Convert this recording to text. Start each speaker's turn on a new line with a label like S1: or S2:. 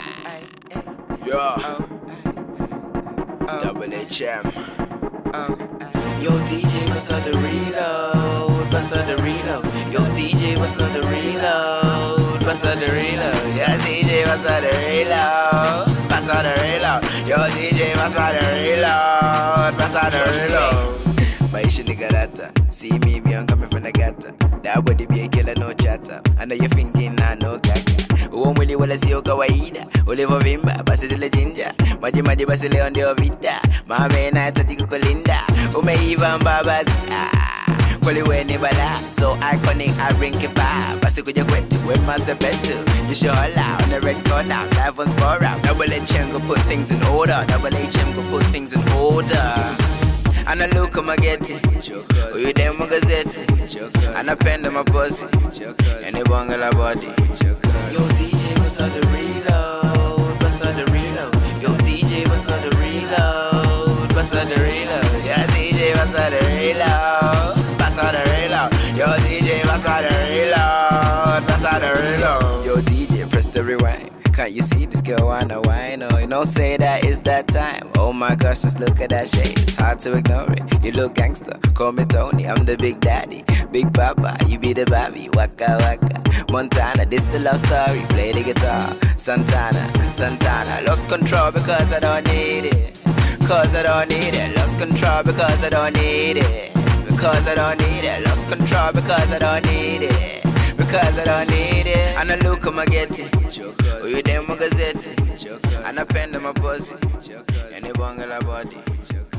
S1: Yeah. Double HM. Yo DJ, what's up the reload? What's up the reload? Yo DJ, what's up the reload? What's up the reload? Yeah DJ, what's up the reload? What's up the reload? Yo DJ, what's up the reload? What's up the reload? Maisha ni garata. See me, I'm coming from the gutter. That body be a killer, no chatter. I know you're thinking, I know kaka. Uomwili wala sio kawaida. Ulivovimba, basi zile jinja. Maji basi leo ndio vita. Mame na tati kukulinda. Umeiva mbabazi. Kweli we ni bala. So iconic, I ring it fire. Basi kuja kwetu, we must have better. You should holla on the red corner. Live on spore out. Double HM go put things in order. Double HM go put things in order. Ana look mageti, uyu demo gazeti, anapenda mapozi, yani bonga la body. Yo DJ, what's up the reload? What's up the reload? Yo DJ, what's up the reload? What's up the reload? Yeah DJ, what's up the reload? What's up the reload? Yo DJ, what's up the reload? What's up the reload? Yo DJ, press the rewind. Can't you see this girl wanna whine? Oh, you don't say that it's that time. Oh my gosh, just look at that shade. It's hard to ignore it. You look gangster, call me Tony. I'm the big daddy, big papa. You be the baby, waka waka. Montana, this a love story. Play the guitar, Santana. Lost control because I don't need it. Cause I don't need it. Lost control because I don't need it. Because I don't need it. Lost control because I don't need it. Because I don't need it. Ana look mageti, uyu demo gazeti, anapenda mapozi, yani bonga la body.